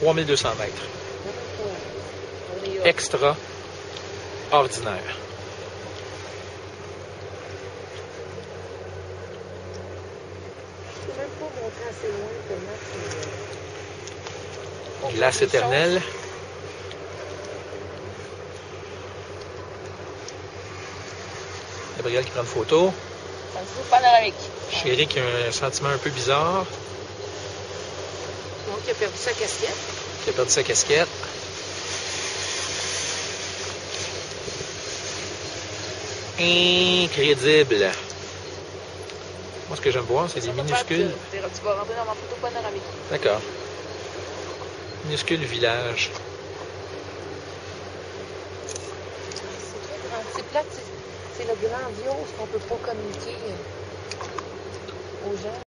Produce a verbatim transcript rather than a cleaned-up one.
trois mille deux cents mètres. Extra ordinaire. Je peux même pas monter assez loin tellement que... Glace éternelle. Gabriel qui prend une photo. C'est un petit panoramique. Chéri qui a un sentiment un peu bizarre. Donc, il a perdu sa casquette. Qui a perdu sa casquette. Incroyable. Moi, ce que j'aime voir, c'est des minuscules. Tu vas rentrer dans ma photo panoramique. D'accord. Minuscules villages. C'est plate, c'est le grandiose qu'on peut pas communiquer aux gens.